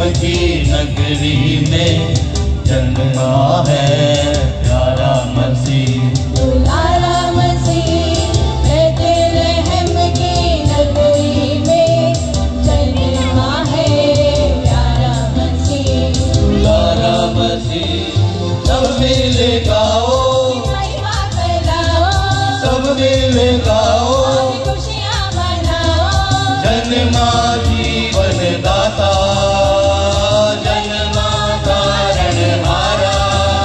की नगरी में जन्मा है प्यारा मसीह। दुलारा मसीह बेथलेहम की नगरी में जन्मा है प्यारा मसीह। दुलारा मसीह सब मिल गाओ, महिमा फैलाओ, सब मिल गाओ, खुशियाँ मनाओ। जन्मा जीवन दाता, जन्मा तारणहारा,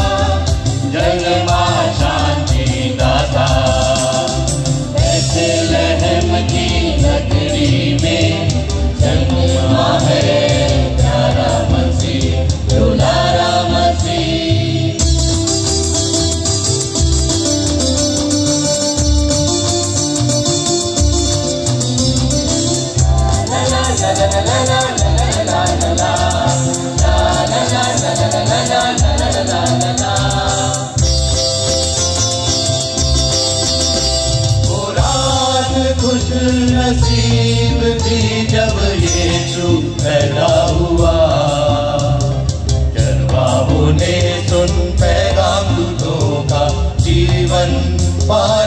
जन्मा शांति दाता। बेथलेहम की नगरी में जन्मा है प्यारा मसीह, दुलारा मसीह। खुश नसीब थी जब यीशु पैदा हुआ, चरवाहों ने सुन पैगाम दूतों का, जीवन पा